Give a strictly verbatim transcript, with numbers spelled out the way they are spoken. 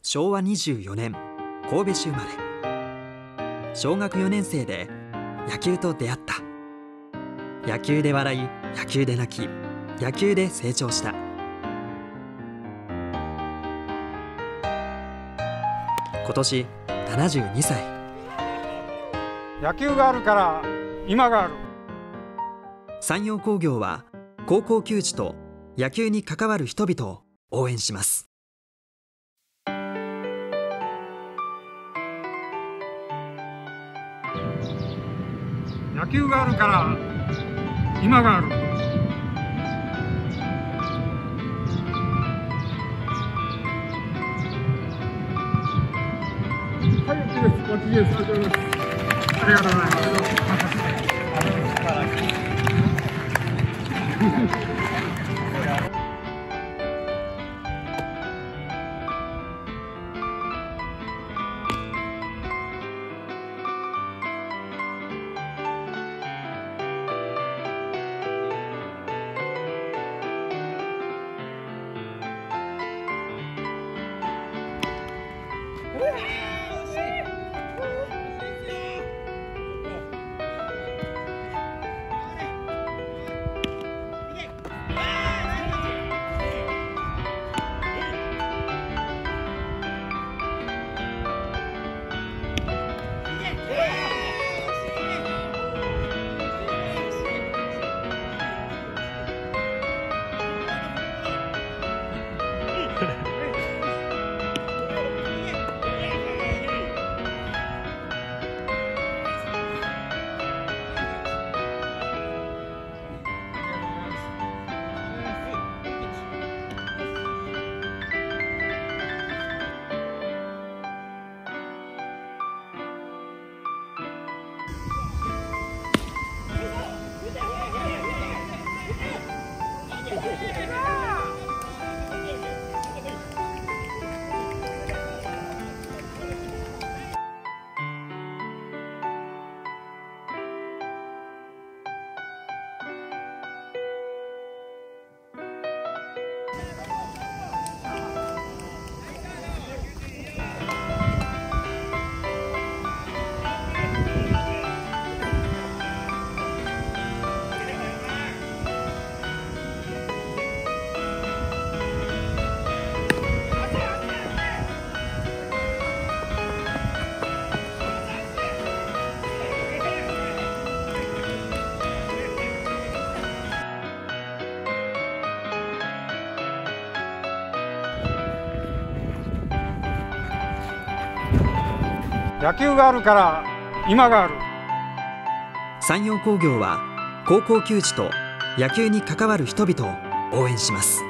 しょうわにじゅうよねん神戸市生まれ。小学よねん生で野球と出会った。野球で笑い、野球で泣き、野球で成長した。今年ななじゅうにさい。 野球があるから今がある。 山陽工業は高校球児と野球に関わる人々を応援します。 野球があるから今がある。はい、です。こっちです。ありがとうございます。野球があるから今がある。 山陽工業は高校球児と野球に関わる人々を応援します。